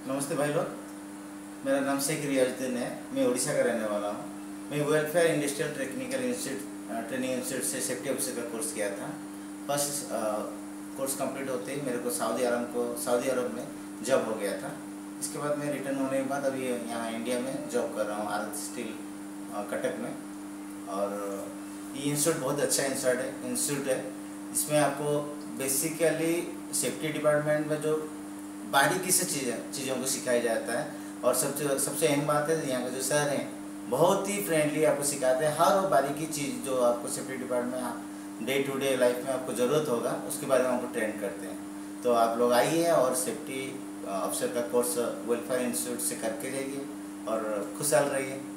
नमस्ते भाई लोग, मेरा नाम शेख रियाजुद्दीन है। मैं उड़ीसा का रहने वाला हूँ। मैं welfare industrial technical institute training institute से सेफ्टी ऑफिसर का कोर्स किया था। फर्स्ट कोर्स कंप्लीट होते ही मेरे को सऊदी अरब में जॉब हो गया था। इसके बाद मैं रिटर्न होने के बाद अभी यहाँ इंडिया में जॉब कर रहा हूँ, आरत स्टील कटक में। और ये इंस्टीट्यूट बहुत अच्छा इंस्टीट्यूट है। इसमें आपको बेसिकली सेफ्टी डिपार्टमेंट में जो बारीकी से चीज़ों को सिखाया जाता है। और सबसे अहम बात है, यहाँ के जो सर हैं बहुत ही फ्रेंडली आपको सिखाते हैं। हर वो बारीकी चीज़ जो आपको safety department day to day life में आपको ज़रूरत होगा उसके बारे में आपको ट्रेन करते हैं। तो आप लोग आइए और सेफ्टी अफसर का कोर्स वेलफेयर इंस्टीट्यूट से करके जाइए और खुशहाल रहिए।